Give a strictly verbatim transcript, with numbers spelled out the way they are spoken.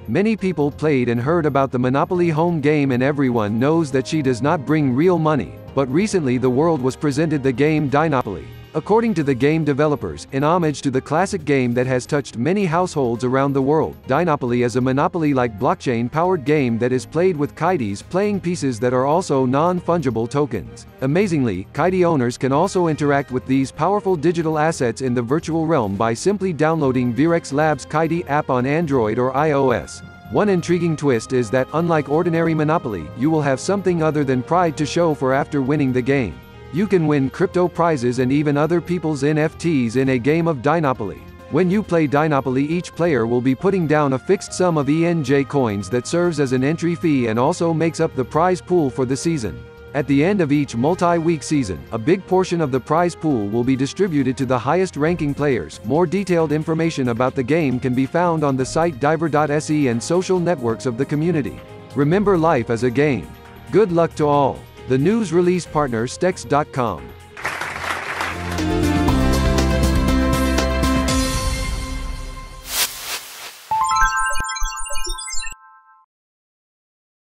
Many people played and heard about the Monopoly home game, and everyone knows that she does not bring real money, but recently the world was presented the game Dynopoly. According to the game developers, in homage to the classic game that has touched many households around the world, Dynopoly is a Monopoly-like blockchain-powered game that is played with kites playing pieces that are also non-fungible tokens. Amazingly, kite owners can also interact with these powerful digital assets in the virtual realm by simply downloading Virex Labs' Kite app on Android or iOS. One intriguing twist is that, unlike ordinary Monopoly, you will have something other than pride to show for after winning the game. You can win crypto prizes and even other people's N F Ts in a game of Dynopoly. When you play Dynopoly, each player will be putting down a fixed sum of E N J coins that serves as an entry fee and also makes up the prize pool for the season. At the end of each multi-week season, a big portion of the prize pool will be distributed to the highest-ranking players. More detailed information about the game can be found on the site diver dot S E and social networks of the community. Remember, life is a game. Good luck to all. The news release partner stex dot com.